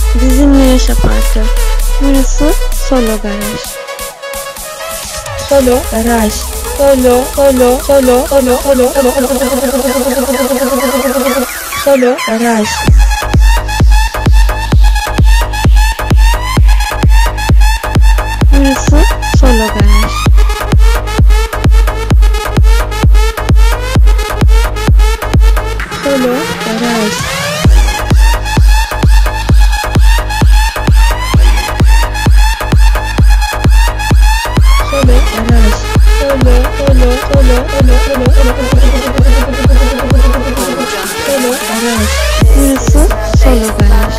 Bizimle yaşa parkı. Burası Solo Garaj. Solo Garaj. Solo Garaj. Burası Solo Garaj. Solo Garaj. Burası Solo Garaj.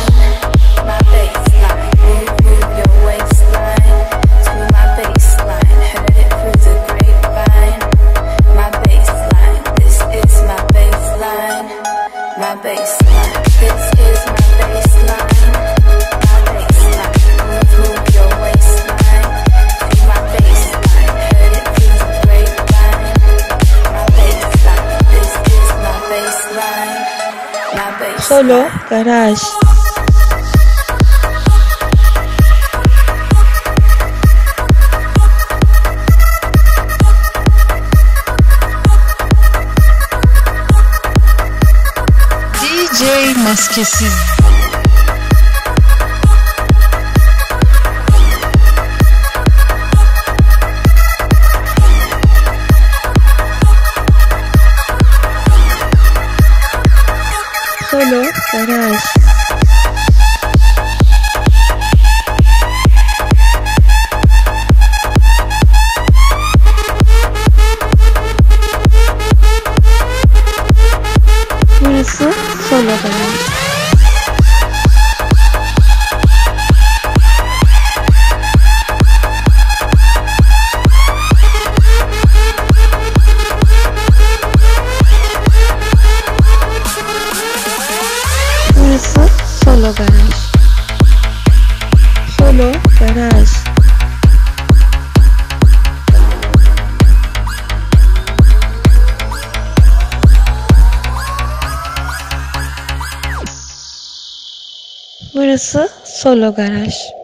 Solo Garaj. DJ Maskesiz. Solo Garaj. Burası Solo Garaj. Burası Solo Garaj. Solo Garaj. Burası Solo Garaj.